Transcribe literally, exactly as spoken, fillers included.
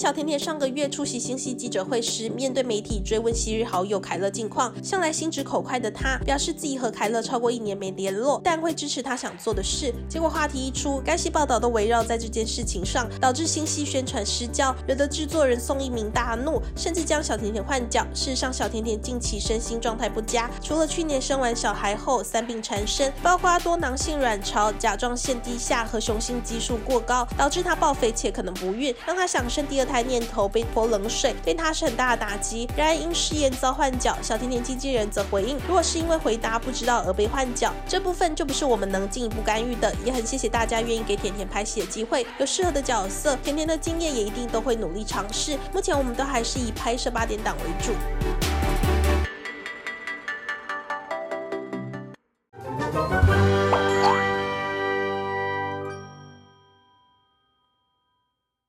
小甜甜上个月出席新戏记者会时，面对媒体追问昔日好友凯乐近况，向来心直口快的她表示自己和凯乐超过一年没联络，但会支持他想做的事。结果话题一出，该系报道都围绕在这件事情上，导致新戏宣传失焦，惹得制作人宋一鸣大怒，甚至将小甜甜换角。事实上，小甜甜近期身心状态不佳，除了去年生完小孩后三病缠身，包括多囊性卵巢、甲状腺低下和雄性激素过高，导致她报废且可能不孕，让她想生第二胎念头被泼冷水，对她是很大的打击。然而因失言遭换角，小甜甜经纪人则回应，如果是因为回答不知道而被换角，这部分就不是我们能进一步干预的，也很谢谢大家愿意给甜甜拍戏的机会，有适合的角色，甜甜的经验也一定都会努力尝试。目前我们都还是以拍摄八点档为主。